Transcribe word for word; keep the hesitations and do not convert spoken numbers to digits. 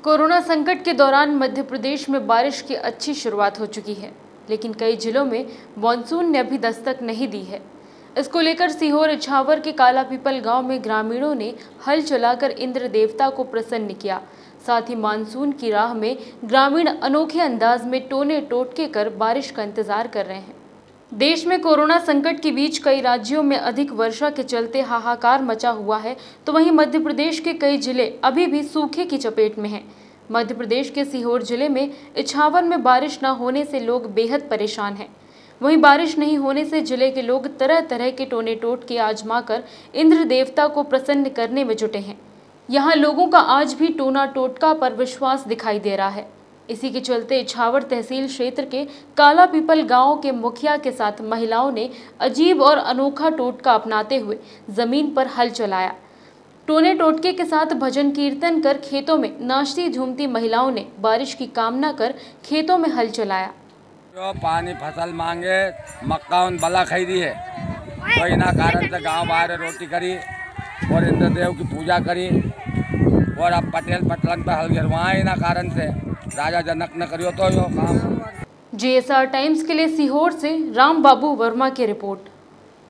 Corona संकट के दौरान मध्य प्रदेश में बारिश की अच्छी शुरुआत हो चुकी है, लेकिन कई जिलों में मानसून ने अभी दस्तक नहीं दी है। इसको लेकर सीहोर इछावर के काला पीपल गांव में ग्रामीणों ने हल चलाकर इंद्र देवता को प्रसन्न किया। साथ ही मानसून की राह में ग्रामीण अनोखे अंदाज में टोने टोटके कर बारिश का इंतजार कर रहे हैं। देश में कोरोना संकट के बीच कई राज्यों में अधिक वर्षा के चलते हाहाकार मचा हुआ है, तो वहीं मध्य प्रदेश के कई जिले अभी भी सूखे की चपेट में हैं। मध्य प्रदेश के सीहोर जिले में इछावर में बारिश न होने से लोग बेहद परेशान हैं। वहीं बारिश नहीं होने से जिले के लोग तरह तरह के टोने टोटके आजमाकर इंद्र देवता को प्रसन्न करने में जुटे हैं। यहाँ लोगों का आज भी टोना टोटका पर विश्वास दिखाई दे रहा है। इसी के चलते इछावर तहसील क्षेत्र के काला पीपल गांव के मुखिया के साथ महिलाओं ने अजीब और अनोखा टोटका अपनाते हुए जमीन पर हल चलाया। टोने टोटके के साथ भजन कीर्तन कर खेतों में नाचती झूमती महिलाओं ने बारिश की कामना कर खेतों में हल चलाया। जो पानी फसल मांगे मक्का उन बला खरीदी है, कोई ना कारण से गांव बाहर रोटी करी और इंद्रदेव की पूजा करी और अब पटेल पटलन पर हल गिरवाए ना कारण से राजा जनक न करियो तो यो काम। जी एस आर टाइम्स के लिए सीहोर से राम बाबू वर्मा की रिपोर्ट।